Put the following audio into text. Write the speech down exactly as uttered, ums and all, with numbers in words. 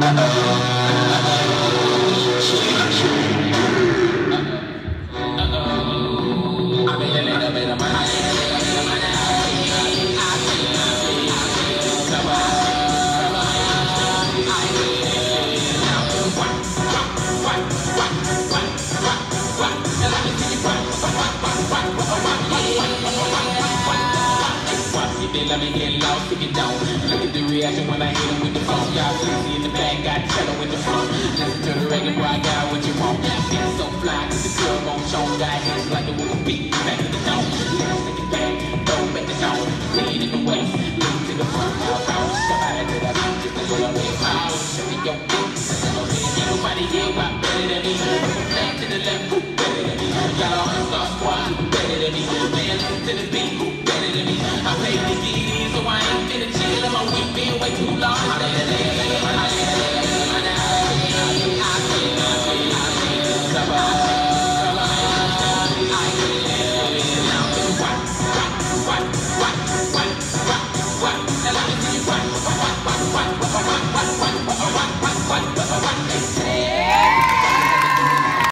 Let me get lost if you don't. Look at the reaction when I hit him with the phone. Y'all sleazy in the back, got cello in the front. Listen to the reggae, boy, I got what you want. Get so fly, cause the club on show. Got hits like the whoop beat, back to the zone. Let's take it back, throw back the zone. Lean in the waist, look to the front. I'll bounce, come out to the beat, just a little bit. Show me your beat,